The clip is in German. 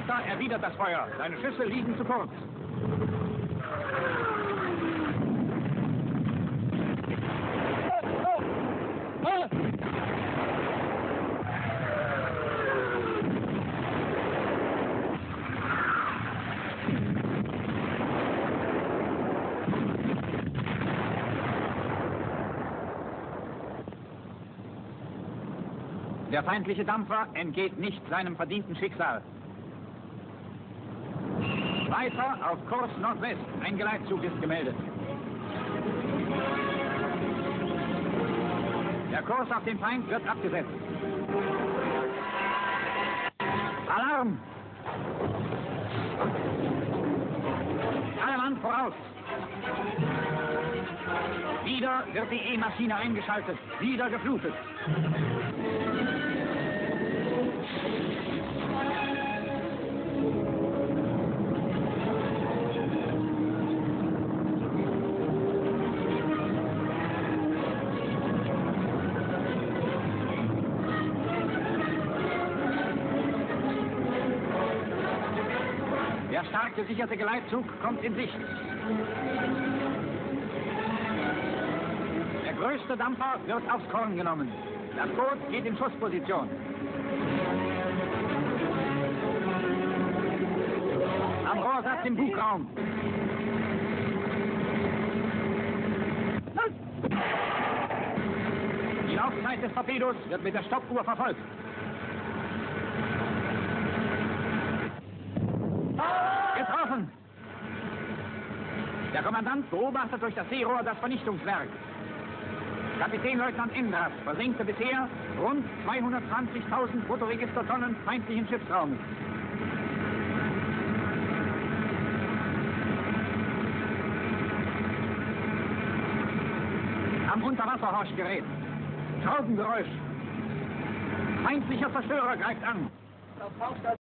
Retter erwidert das Feuer. Seine Schüsse liegen zu kurz. Der feindliche Dampfer entgeht nicht seinem verdienten Schicksal. Weiter auf Kurs Nordwest. Ein Geleitzug ist gemeldet. Der Kurs auf den Feind wird abgesetzt. Alarm! Alle Mann voraus! Wieder wird die E-Maschine eingeschaltet. Wieder geflutet. Der stark gesicherte Geleitzug kommt in Sicht. Der größte Dampfer wird aufs Korn genommen. Das Boot geht in Schussposition. Am Rohrsatz im Bugraum. Die Laufzeit des Torpedos wird mit der Stoppuhr verfolgt. Getroffen! Der Kommandant beobachtet durch das Seerohr das Vernichtungswerk. Kapitänleutnant Enders versenkte bisher rund 220.000 Bruttoregistertonnen feindlichen Schiffsraumes. Am Unterwasserhorchgerät. Schraubengeräusch. Feindlicher Zerstörer greift an.